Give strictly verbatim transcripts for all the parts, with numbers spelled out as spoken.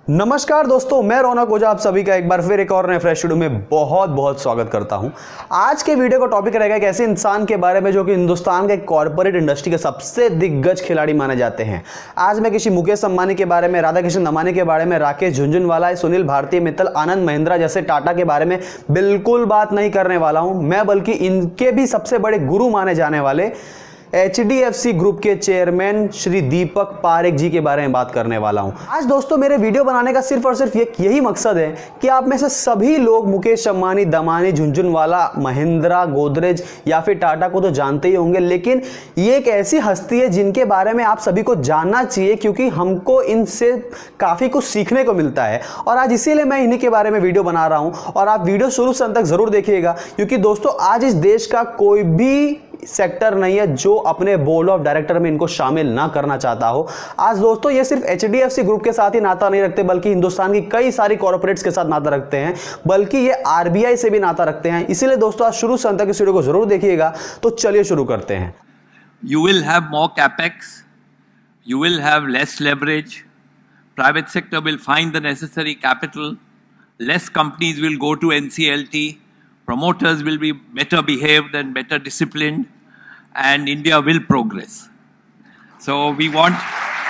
नमस्कार दोस्तों, मैं रौनक ओझा आप सभी का एक बार फिर एक और नए फ्रेश वीडियो में बहुत बहुत स्वागत करता हूं। आज के वीडियो का टॉपिक रहेगा एक ऐसे इंसान के बारे में जो कि हिंदुस्तान के कॉर्पोरेट इंडस्ट्री के सबसे दिग्गज खिलाड़ी माने जाते हैं। आज मैं किसी मुकेश अंबानी के बारे में, राधा कृष्ण अंबानी के बारे में, राकेश झुनझुनवाला, सुनील भारती मित्तल, आनंद महिंद्रा जैसे टाटा के बारे में बिल्कुल बात नहीं करने वाला हूं मैं, बल्कि इनके भी सबसे बड़े गुरु माने जाने वाले H D F C group के चेयरमैन श्री दीपक पारेख जी के बारे में बात करने वाला हूं। आज दोस्तों मेरे वीडियो बनाने का सिर्फ और सिर्फ एक यही मकसद है कि आप में से सभी लोग मुकेश अंबानी, दमानी, झुनझुनवाला, महिंद्रा, गोदरेज या फिर टाटा को तो जानते ही होंगे, लेकिन ये एक ऐसी हस्ती है जिनके बारे में आप सभी को जानना चाहिए, क्योंकि हमको इनसे काफ़ी कुछ सीखने को मिलता है। और आज इसीलिए मैं इन्हीं के बारे में वीडियो बना रहा हूं और आप वीडियो शुरू से अंत तक जरूर देखिएगा, क्योंकि दोस्तों आज इस देश का कोई भी सेक्टर नहीं है जो अपने बोर्ड ऑफ डायरेक्टर में इनको शामिल ना करना चाहता हो। आज दोस्तों ये सिर्फ H D F C group के साथ ही नाता नहीं रखते, बल्कि हिंदुस्तान की कई सारी कॉर्पोरेट्स के साथ नाता रखते हैं, बल्कि ये आर बी आई से भी नाता रखते हैं। इसीलिए दोस्तों आज शुरू से अंत तक इस वीडियो को जरूर देखिएगा। तो चलिए शुरू करते हैं। You will have more capex, you will have less leverage, private sector will find the necessary capital, less companies will go to N C L T, promoters will be better behaved and better disciplined, and India will progress. So we want,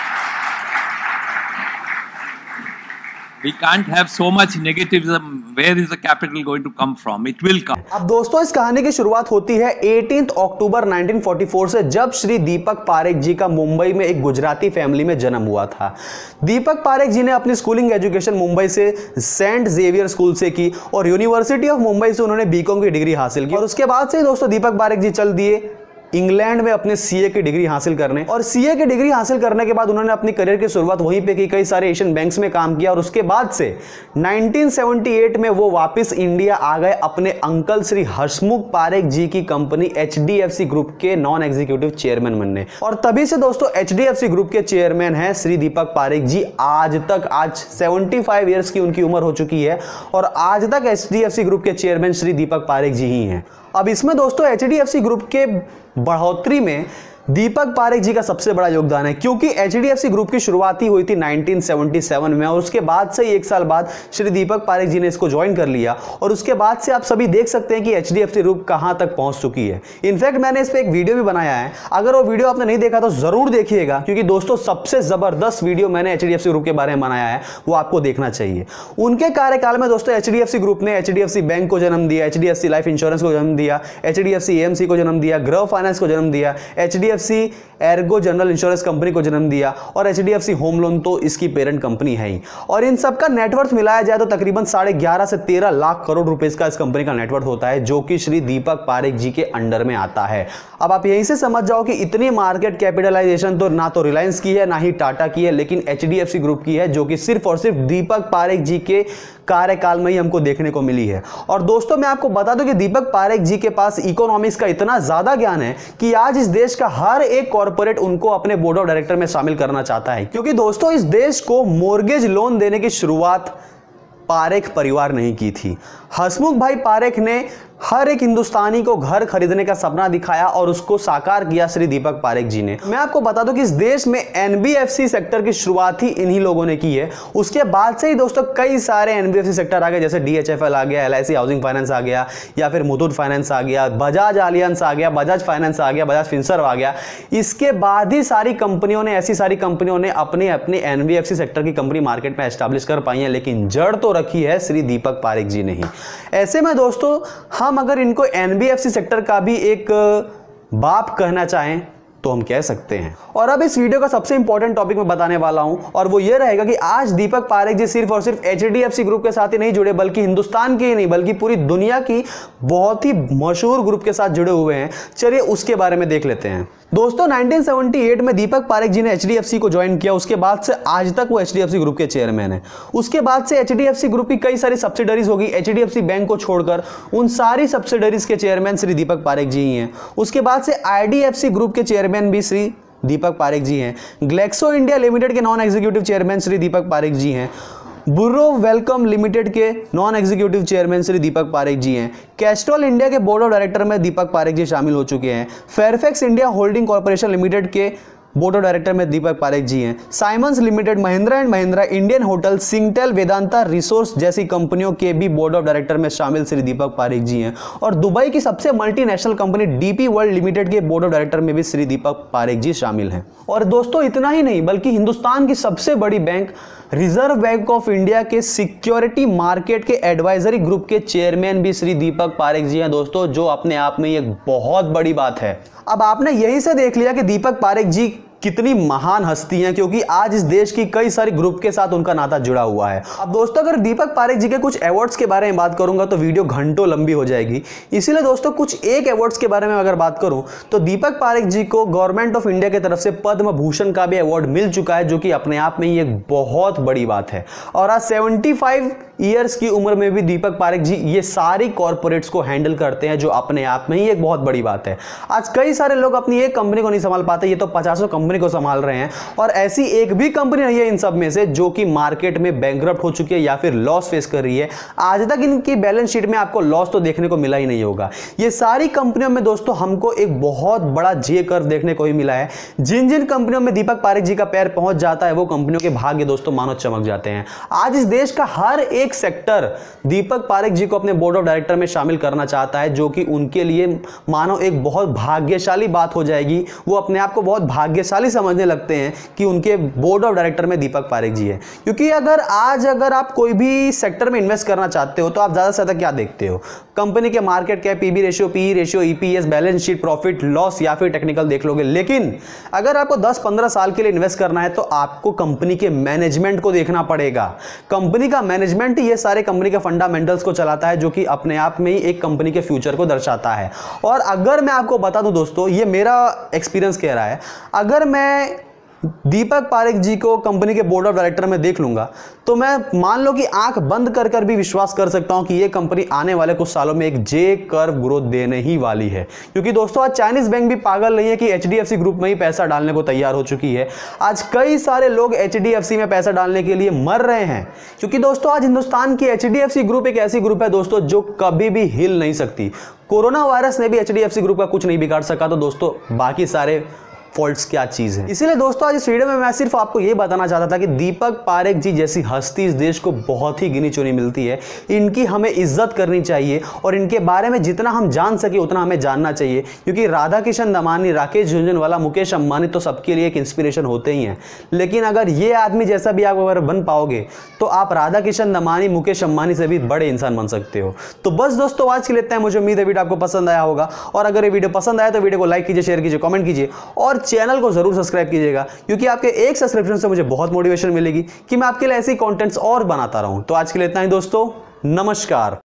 we can't have so much negativism. Where is the capital going to come from? It will come. अब दोस्तों इस कहानी की शुरुआत होती है अठारह अक्टूबर उन्नीस सौ चौवालीस से, जब श्री दीपक पारेख जी का मुंबई में एक गुजराती फैमिली में जन्म हुआ था। दीपक पारेख जी ने अपनी स्कूलिंग एजुकेशन मुंबई से सेंट जेवियर स्कूल से की और यूनिवर्सिटी ऑफ मुंबई से उन्होंने बीकॉम की डिग्री हासिल की। और उसके बाद से दोस्तों दीपक पारेख जी चल दिए इंग्लैंड में अपने सीए की डिग्री हासिल करने, और सीए की डिग्री हासिल करने के बाद उन्होंने अपनी करियर की शुरुआत वहीं पे की, कई सारे एशियन बैंक्स में काम किया। और उसके बाद से उन्नीस सौ अठहत्तर में वो वापस इंडिया आ गए अपने अंकल श्री हसमुख पारेख जी की company H D F C group के नॉन एग्जीक्यूटिव चेयरमैन बनने। और तभी से दोस्तों H D F C group के चेयरमैन हैं श्री दीपक पारेख जी। आज तक आज पचहत्तर इयर्स की उनकी उम्र हो चुकी है और आज तक H D F C group के चेयरमैन श्री दीपक पारेख जी ही हैं। अब इसमें दोस्तों H D F C group के बढ़ोतरी में दीपक पारेख जी का सबसे बड़ा योगदान है, क्योंकि H D F C group की शुरुआत ही हुई थी उन्नीस सौ सतहत्तर में और उसके बाद से ही एक साल बाद श्री दीपक पारेख जी ने इसको ज्वाइन कर लिया। और उसके बाद से आप सभी देख सकते हैं कि H D F C group कहां तक पहुंच चुकी है। इनफैक्ट मैंने इस पर एक वीडियो भी बनाया है, अगर वो वीडियो आपने नहीं देखा तो जरूर देखिएगा, क्योंकि दोस्तों सबसे जबरदस्त वीडियो मैंने H D F C group के बारे में बनाया है, वो आपको देखना चाहिए। उनके कार्यकाल में दोस्तों H D F C group ने H D F C bank को जन्म दिया, H D F C life insurance को जन्म दिया, H D F C A M C को जन्म दिया, गृह फाइनेंस को जन्म दिया, H D F C Ergo general insurance company को जन्म दिया, और H D F C home loan तो इसकी पेरेंट कंपनी है ही। और इन सब का नेटवर्थ मिलाया जाए तो तकरीबन साढ़े ग्यारह से तेरह लाख करोड़ रुपए का इस कंपनी का नेटवर्थ होता है, जो कि श्री दीपक पारेख जी के अंडर में आता है। अब आप यहीं से समझ जाओ कि इतनी मार्केट कैपिटलाइजेशन तो ना तो रिलायंस की है ना ही टाटा की है, लेकिन H D F C group की है, जो कि सिर्फ और सिर्फ दीपक पारेख जी के कार्यकाल में ही हमको देखने को मिली है। और दोस्तों मैं आपको बता दूं कि दीपक पारेख जी के पास इकोनॉमिक्स का इतना ज्यादा ज्ञान है कि आज इस देश का हर एक कॉर्पोरेट उनको अपने बोर्ड ऑफ डायरेक्टर में शामिल करना चाहता है, क्योंकि दोस्तों इस देश को मॉर्गेज लोन देने की शुरुआत पारेख परिवार नहीं की थी। हसमुख भाई पारेख ने हर एक हिंदुस्तानी को घर खरीदने का सपना दिखाया और उसको साकार किया श्री दीपक पारेख जी ने। मैं आपको बता दूं कि इस देश में N B F C sector की शुरुआत ही इन्हीं लोगों ने की है। उसके बाद से ही दोस्तों कई सारे N B F C sector आ गए, जैसे डी एच एफ एल आ गया, L I C housing finance आ गया, या फिर मुथूट फाइनेंस आ गया, बजाज आलियंस आ गया, बजाज फाइनेंस आ गया, बजाज फिनसर्व आ गया। इसके बाद ही सारी कंपनियों ने ऐसी सारी कंपनियों ने अपने अपने N B F C sector की कंपनी मार्केट में एस्टैब्लिश कर पाई है, लेकिन जड़ तो रखी है श्री दीपक पारेख जी ने ही। ऐसे में दोस्तों हम अगर इनको N B F C sector का भी एक बाप कहना चाहें तो हम कह सकते हैं। और अब इस वीडियो का सबसे इंपॉर्टेंट टॉपिक मैं बताने वाला हूं, और वो ये रहेगा कि आज दीपक पारेख जी सिर्फ और सिर्फ H D F C group के साथ ही नहीं जुड़े, बल्कि हिंदुस्तान के ही नहीं बल्कि पूरी दुनिया की बहुत ही मशहूर ग्रुप के साथ जुड़े हुए हैं। चलिए उसके बारे में देख लेते हैं। दोस्तों उन्नीस सौ अठहत्तर में दीपक पारेख जी ने एच डी एफ सी को ज्वाइन किया। उसके बाद से आज तक वो H D F C group के चेयरमैन है। उसके बाद से H D F C group की कई सारी सब्सिडरीज होगी, H D F C bank को छोड़कर उन सारी सब्सिडरीज के चेयरमैन श्री दीपक पारेख जी ही हैं। उसके बाद से I D F C group के चेयरमैन भी श्री दीपक पारेख जी हैं। ग्लेक्सो इंडिया लिमिटेड के non executive chairman Shri Deepak Parekh ji हैं। बुर्रो वेलकम लिमिटेड के non executive chairman Shri Deepak Parekh ji हैं। कैस्ट्रॉल इंडिया के बोर्ड ऑफ डायरेक्टर में दीपक पारेख जी शामिल हो चुके हैं। Fairfax India holding corporation limited के बोर्ड ऑफ डायरेक्टर में दीपक पारेख जी हैं। Siemens limited, Mahindra and Mahindra, Indian hotel, Singtel, Vedanta resource जैसी कंपनियों के भी बोर्ड ऑफ डायरेक्टर में शामिल श्री दीपक पारेख जी हैं। और दुबई की सबसे multinational company DP world limited के बोर्ड ऑफ डायरेक्टर में भी श्री दीपक पारेख जी शामिल हैं। और दोस्तों इतना ही नहीं, बल्कि हिंदुस्तान की सबसे बड़ी bank reserve bank of India के सिक्योरिटी मार्केट के एडवाइजरी ग्रुप के चेयरमैन भी श्री दीपक पारेख जी हैं दोस्तों, जो अपने आप में एक बहुत बड़ी बात है। अब आपने यहीं से देख लिया कि दीपक पारेख जी कितनी महान हस्ती हैं, क्योंकि आज इस देश की कई सारी ग्रुप के साथ उनका नाता जुड़ा हुआ है। अब दोस्तों अगर दीपक पारेख जी के कुछ अवार्ड्स के बारे में बात करूंगा तो वीडियो घंटों लंबी हो जाएगी, इसीलिए दोस्तों कुछ एक अवार्ड्स के बारे में अगर बात करूं तो दीपक पारेख जी को गवर्नमेंट ऑफ इंडिया की तरफ से पद्म भूषण का भी अवार्ड मिल चुका है, जो कि अपने आप में ही एक बहुत बड़ी बात है। और आज सेवेंटी फाइव ईयर्स की उम्र में भी दीपक पारेख जी ये सारी कॉर्पोरेट्स को हैंडल करते हैं, जो अपने आप में ही एक बहुत बड़ी बात है। आज कई सारे लोग अपनी एक कंपनी को नहीं संभाल पाते, ये तो पचासों कंपनी को संभाल रहे हैं। और ऐसी एक भी कंपनी नहीं है इन सब में से जो कि मार्केट में बैंकरप्ट हो चुकी है या फिर लॉस फेस कर रही है। आज तक इनकी बैलेंस शीट में आपको लॉस तो देखने को मिला ही नहीं होगा। ये सारी कंपनियों में दोस्तों हमको एक बहुत बड़ा जे कर्व देखने को ही मिला है। जिन जिन कंपनियों में दीपक पारेख जी का पैर पहुंच जाता है वो कंपनियों के भाग्य दोस्तों मानो चमक जाते हैं। आज इस देश का हर एक सेक्टर दीपक पारेख जी को अपने बोर्ड ऑफ डायरेक्टर में शामिल करना चाहता है, जो कि उनके लिए मानो एक बहुत भाग्यशाली बात हो जाएगी। वो अपने आप को बहुत भाग्यशाली समझने लगते हैं कि उनके बोर्ड ऑफ डायरेक्टर में दीपक पारेख जी है। क्योंकि अगर आज अगर आप कोई भी सेक्टर में इन्वेस्ट करना चाहते हो तो आप ज्यादा से ज्यादा क्या देखते हो? कंपनी के market cap, PB ratio, P ratio, EPS, balance sheet, profit loss या फिर टेक्निकल देख लोगे। लेकिन अगर आपको दस पंद्रह साल के लिए इन्वेस्ट करना है तो आपको कंपनी के मैनेजमेंट को देखना पड़ेगा। कंपनी का मैनेजमेंट ये सारे कंपनी के फंडामेंटल्स को चलाता है, जो कि अपने आप में ही एक कंपनी के फ्यूचर को दर्शाता है। और अगर मैं आपको बता दूं दोस्तों, ये मेरा एक्सपीरियंस कह रहा है, अगर मैं दीपक पारेख जी को कंपनी के बोर्ड ऑफ डायरेक्टर में देख लूंगा तो मैं मान लो कि आंख बंद कर कर भी विश्वास कर सकता हूं कि यह कंपनी आने वाले कुछ सालों में एक जे कर्व ग्रोथ देने ही वाली है। क्योंकि दोस्तों आज चाइनीज बैंक भी पागल नहीं है कि एचडीएफसी ग्रुप में ही पैसा डालने को तैयार हो चुकी है। आज कई सारे लोग एचडीएफसी में पैसा डालने के लिए मर रहे हैं, क्योंकि दोस्तों आज हिंदुस्तान की एचडीएफसी ग्रुप एक ऐसी ग्रुप है दोस्तों जो कभी भी हिल नहीं सकती। कोरोना वायरस ने भी एचडीएफसी ग्रुप का कुछ नहीं बिगाड़ सका, तो दोस्तों बाकी सारे फॉल्ट्स क्या चीज है। इसीलिए दोस्तों आज इस वीडियो में मैं सिर्फ आपको यह बताना चाहता था कि दीपक पारेख जी जैसी हस्ती इस देश को बहुत ही गिनी चुनी मिलती है। इनकी हमें इज्जत करनी चाहिए और इनके बारे में जितना हम जान सके उतना हमें जानना चाहिए। क्योंकि राधा किशन दमानी, राकेश झुनझुनवाला, मुकेश अंबानी तो सबके लिए एक इंस्पिरेशन होते ही हैं। लेकिन अगर ये आदमी जैसा भी आप अगर बन पाओगे तो आप राधा किशन दमानी, मुकेश अंबानी से भी बड़े इंसान बन सकते हो। तो बस दोस्तों आज के लिए इतना है। मुझे उम्मीद है वीडियो आपको पसंद आया होगा, और अगर ये वीडियो पसंद आया तो वीडियो को लाइक कीजिए, शेयर कीजिए, कमेंट कीजिए और चैनल को जरूर सब्सक्राइब कीजिएगा। क्योंकि आपके एक सब्सक्रिप्शन से मुझे बहुत मोटिवेशन मिलेगी कि मैं आपके लिए ऐसे कंटेंट्स और बनाता रहूं। तो आज के लिए इतना ही दोस्तों, नमस्कार।